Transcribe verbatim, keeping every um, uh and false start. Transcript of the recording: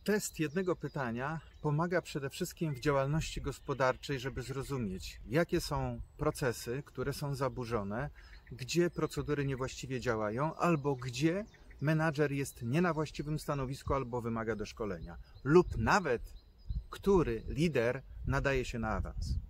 test jednego pytania pomaga przede wszystkim w działalności gospodarczej, żeby zrozumieć, jakie są procesy, które są zaburzone, gdzie procedury niewłaściwie działają, albo gdzie menadżer jest nie na właściwym stanowisku, albo wymaga doszkolenia, lub nawet który lider nadaje się na awans.